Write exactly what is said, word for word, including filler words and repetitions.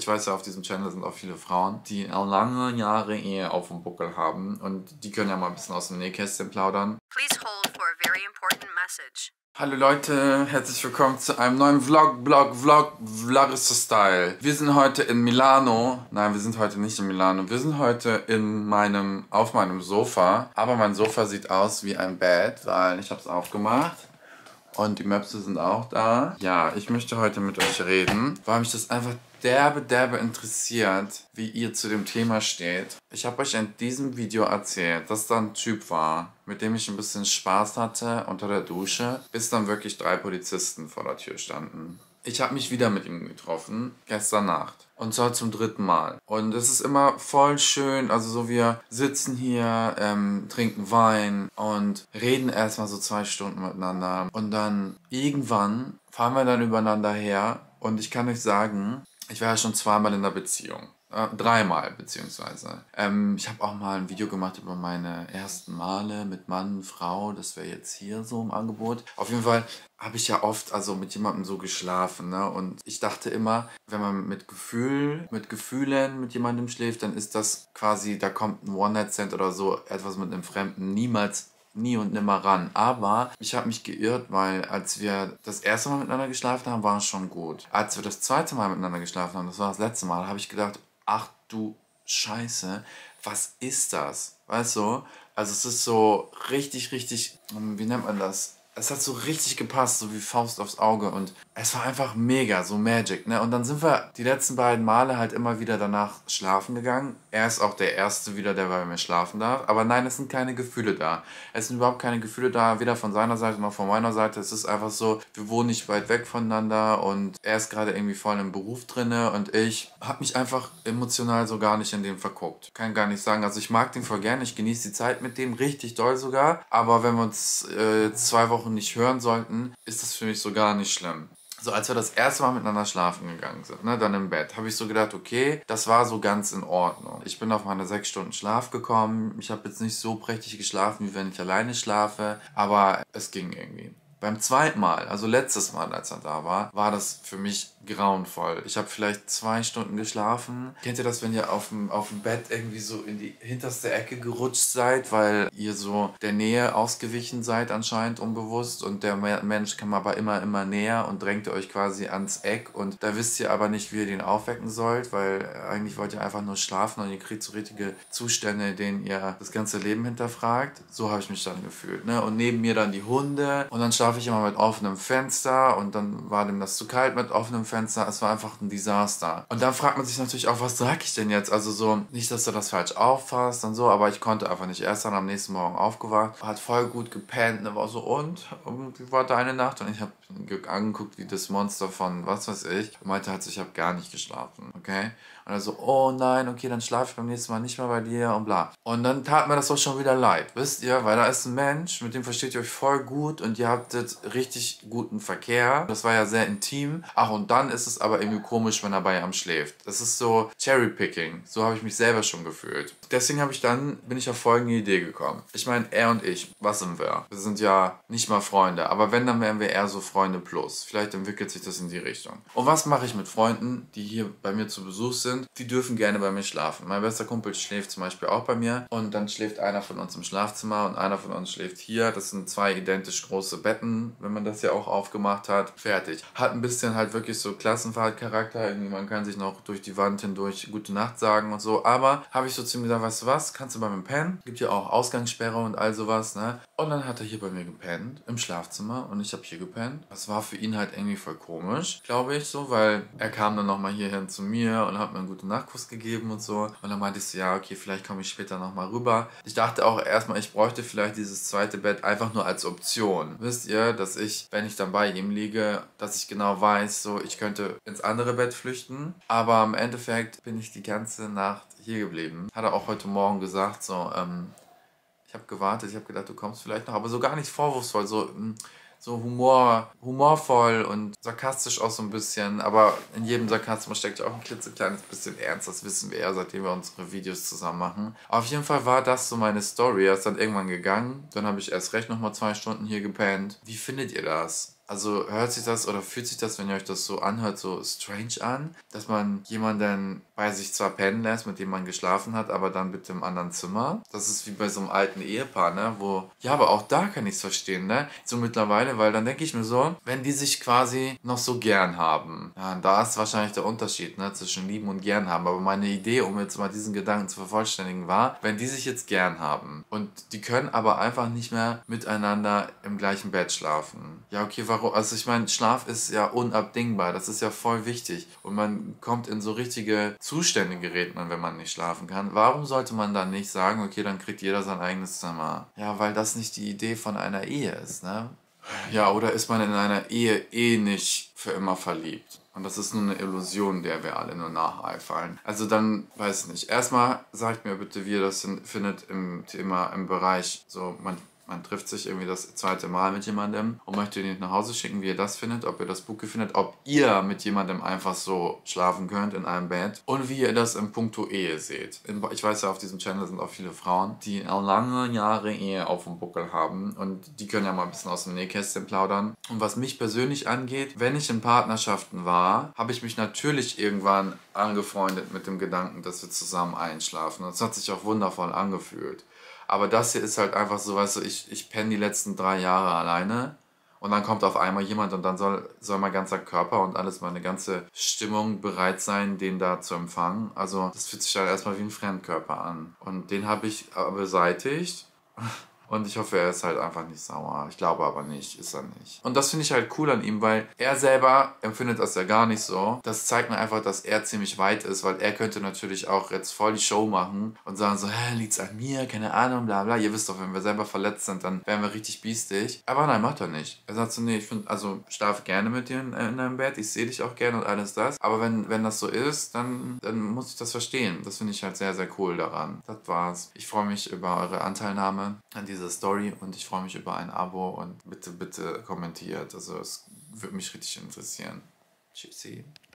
Ich weiß ja, auf diesem Channel sind auch viele Frauen, die lange Jahre Ehe auf dem Buckel haben und die können ja mal ein bisschen aus dem Nähkästchen plaudern. Please hold for a very important message. Hallo Leute, herzlich willkommen zu einem neuen Vlog, Vlog, Vlog, Vlogista-Style. Wir sind heute in Milano. Nein, wir sind heute nicht in Milano. Wir sind heute in meinem, auf meinem Sofa. Aber mein Sofa sieht aus wie ein Bett, weil ich habe es aufgemacht. Und die Möpse sind auch da. Ja, ich möchte heute mit euch reden, weil mich das einfach derbe, derbe interessiert, wie ihr zu dem Thema steht. Ich habe euch in diesem Video erzählt, dass da ein Typ war, mit dem ich ein bisschen Spaß hatte unter der Dusche, bis dann wirklich drei Polizisten vor der Tür standen. Ich habe mich wieder mit ihm getroffen, gestern Nacht. Und zwar zum dritten Mal. Und es ist immer voll schön, also so wir sitzen hier, ähm, trinken Wein und reden erstmal so zwei Stunden miteinander. Und dann irgendwann fahren wir dann übereinander her. Und ich kann euch sagen, ich war ja schon zweimal in der Beziehung. Äh, dreimal beziehungsweise. Ähm, ich habe auch mal ein Video gemacht über meine ersten Male mit Mann, Frau. Das wäre jetzt hier so im Angebot. Auf jeden Fall habe ich ja oft also mit jemandem so geschlafen, ne? Und ich dachte immer, wenn man mit Gefühl, mit Gefühlen mit jemandem schläft, dann ist das quasi, da kommt ein One-Night-Stand oder so etwas mit einem Fremden niemals nie und nimmer ran. Aber ich habe mich geirrt, weil als wir das erste Mal miteinander geschlafen haben, war es schon gut. Als wir das zweite Mal miteinander geschlafen haben, das war das letzte Mal, habe ich gedacht, ach du Scheiße, was ist das? Weißt du? Also es ist so richtig, richtig, wie nennt man das? Es hat so richtig gepasst, so wie Faust aufs Auge und es war einfach mega, so Magic, ne? Und dann sind wir die letzten beiden Male halt immer wieder danach schlafen gegangen. Er ist auch der Erste wieder, der bei mir schlafen darf. Aber nein, es sind keine Gefühle da. Es sind überhaupt keine Gefühle da, weder von seiner Seite noch von meiner Seite. Es ist einfach so, wir wohnen nicht weit weg voneinander und er ist gerade irgendwie voll im Beruf drinne und ich habe mich einfach emotional so gar nicht in den verguckt. Kann gar nicht sagen, also ich mag den voll gerne, ich genieße die Zeit mit dem, richtig doll sogar. Aber wenn wir uns äh, zwei Wochen nicht hören sollten, ist das für mich so gar nicht schlimm. So, als wir das erste Mal miteinander schlafen gegangen sind, ne, dann im Bett, habe ich so gedacht, okay, das war so ganz in Ordnung. Ich bin auf meine sechs Stunden Schlaf gekommen. Ich habe jetzt nicht so prächtig geschlafen, wie wenn ich alleine schlafe, aber es ging irgendwie. Beim zweiten Mal, also letztes Mal, als er da war, war das für mich grauenvoll. Ich habe vielleicht zwei Stunden geschlafen. Kennt ihr das, wenn ihr auf dem, auf dem Bett irgendwie so in die hinterste Ecke gerutscht seid, weil ihr so der Nähe ausgewichen seid anscheinend unbewusst und der Mensch kam aber immer, immer näher und drängt euch quasi ans Eck und da wisst ihr aber nicht, wie ihr den aufwecken sollt, weil eigentlich wollt ihr einfach nur schlafen und ihr kriegt so richtige Zustände, in denen ihr das ganze Leben hinterfragt. So habe ich mich dann gefühlt, ne? Und neben mir dann die Hunde und dann schlafe ich immer mit offenem Fenster und dann war dem das zu kalt mit offenem Fenster. Es war einfach ein Desaster. Und dann fragt man sich natürlich auch, was sag ich denn jetzt? Also so, nicht, dass du das falsch auffasst und so, aber ich konnte einfach nicht. Erst dann am nächsten Morgen aufgewacht, hat voll gut gepennt, ne? War so, und? Und wie war deine Nacht? Und ich habe angeguckt wie das Monster von was weiß ich. Und meinte halt so, ich habe gar nicht geschlafen, okay? Und er so, oh nein, okay, dann schlafe ich beim nächsten Mal nicht mehr bei dir und bla. Und dann tat mir das doch schon wieder leid, wisst ihr? Weil da ist ein Mensch, mit dem versteht ihr euch voll gut und ihr habt richtig guten Verkehr. Das war ja sehr intim. Ach, und dann ist es aber irgendwie komisch, wenn er bei ihm schläft. Das ist so Cherry-Picking. So habe ich mich selber schon gefühlt. Deswegen habe ich dann, bin ich auf folgende Idee gekommen. Ich meine, er und ich, was sind wir? Wir sind ja nicht mal Freunde, aber wenn, dann wären wir eher so Freunde plus. Vielleicht entwickelt sich das in die Richtung. Und was mache ich mit Freunden, die hier bei mir zu Besuch sind? Die dürfen gerne bei mir schlafen. Mein bester Kumpel schläft zum Beispiel auch bei mir und dann schläft einer von uns im Schlafzimmer und einer von uns schläft hier. Das sind zwei identisch große Betten, wenn man das ja auch aufgemacht hat. Fertig. Hat ein bisschen halt wirklich so Klassenfahrtcharakter. Irgendwie man kann sich noch durch die Wand hindurch gute Nacht sagen und so. Aber habe ich so zu ihm gesagt, weißt du was, kannst du bei mir pennen? Gibt ja auch Ausgangssperre und all sowas, ne? Und dann hat er hier bei mir gepennt, im Schlafzimmer und ich habe hier gepennt. Das war für ihn halt irgendwie voll komisch, glaube ich, so, weil er kam dann nochmal hierhin zu mir und hat mir einen guten Nachtkuss gegeben und so. Und dann meinte ich so, ja, okay, vielleicht komme ich später nochmal rüber. Ich dachte auch erstmal, ich bräuchte vielleicht dieses zweite Bett einfach nur als Option. Wisst ihr, dass ich, wenn ich dann bei ihm liege, dass ich genau weiß, so, ich könnte ins andere Bett flüchten. Aber im Endeffekt bin ich die ganze Nacht hier geblieben. Hat er auch heute Morgen gesagt, so, ähm, ich habe gewartet, ich habe gedacht, du kommst vielleicht noch, aber so gar nicht vorwurfsvoll, so, so Humor, humorvoll und sarkastisch auch so ein bisschen, aber in jedem Sarkasmus steckt ja auch ein klitzekleines bisschen Ernst, das wissen wir ja, seitdem wir unsere Videos zusammen machen. Auf jeden Fall war das so meine Story, er ist dann irgendwann gegangen, dann habe ich erst recht nochmal zwei Stunden hier gepennt. Wie findet ihr das? Also hört sich das oder fühlt sich das, wenn ihr euch das so anhört, so strange an, dass man jemanden bei sich zwar pennen lässt, mit dem man geschlafen hat, aber dann bitte im anderen Zimmer? Das ist wie bei so einem alten Ehepaar, ne? Wo, ja, aber auch da kann ich es verstehen, ne? So mittlerweile, weil dann denke ich mir so, wenn die sich quasi noch so gern haben, ja, da ist wahrscheinlich der Unterschied, ne? Zwischen lieben und gern haben. Aber meine Idee, um jetzt mal diesen Gedanken zu vervollständigen, war, wenn die sich jetzt gern haben und die können aber einfach nicht mehr miteinander im gleichen Bett schlafen. Ja, okay, warum? Also ich meine, Schlaf ist ja unabdingbar, das ist ja voll wichtig und man kommt in so richtige Zustände, gerät man, wenn man nicht schlafen kann. Warum sollte man dann nicht sagen, okay, dann kriegt jeder sein eigenes Zimmer? Ja, weil das nicht die Idee von einer Ehe ist, ne? Ja, oder ist man in einer Ehe eh nicht für immer verliebt? Und das ist nur eine Illusion, der wir alle nur nacheifern. Also dann, weiß nicht. Erstmal sagt mir bitte, wie ihr das findet im Thema, im Bereich, so man, man trifft sich irgendwie das zweite Mal mit jemandem und möchte ihn nicht nach Hause schicken, wie ihr das findet, ob ihr das Spooky findet, ob ihr mit jemandem einfach so schlafen könnt in einem Bett und wie ihr das im Punkto Ehe seht. Ich weiß ja, auf diesem Channel sind auch viele Frauen, die lange Jahre Ehe auf dem Buckel haben und die können ja mal ein bisschen aus dem Nähkästchen plaudern. Und was mich persönlich angeht, wenn ich in Partnerschaften war, habe ich mich natürlich irgendwann angefreundet mit dem Gedanken, dass wir zusammen einschlafen. Und es hat sich auch wundervoll angefühlt. Aber das hier ist halt einfach so, weißt du, ich, ich penne die letzten drei Jahre alleine und dann kommt auf einmal jemand und dann soll, soll mein ganzer Körper und alles, meine ganze Stimmung bereit sein, den da zu empfangen. Also das fühlt sich halt erstmal wie ein Fremdkörper an. Und den habe ich beseitigt. Und ich hoffe, er ist halt einfach nicht sauer. Ich glaube aber nicht, ist er nicht. Und das finde ich halt cool an ihm, weil er selber empfindet das ja gar nicht so. Das zeigt mir einfach, dass er ziemlich weit ist, weil er könnte natürlich auch jetzt voll die Show machen und sagen so, hä, liegt's an mir, keine Ahnung, bla bla. Ihr wisst doch, wenn wir selber verletzt sind, dann wären wir richtig biestig. Aber nein, macht er nicht. Er sagt so, nee, ich finde, also ich schlafe gerne mit dir in, in deinem Bett, ich sehe dich auch gerne und alles das. Aber wenn, wenn das so ist, dann, dann muss ich das verstehen. Das finde ich halt sehr, sehr cool daran. Das war's. Ich freue mich über eure Anteilnahme an dieser Story und ich freue mich über ein Abo und bitte, bitte kommentiert. Also es würde mich richtig interessieren. Tschüssi.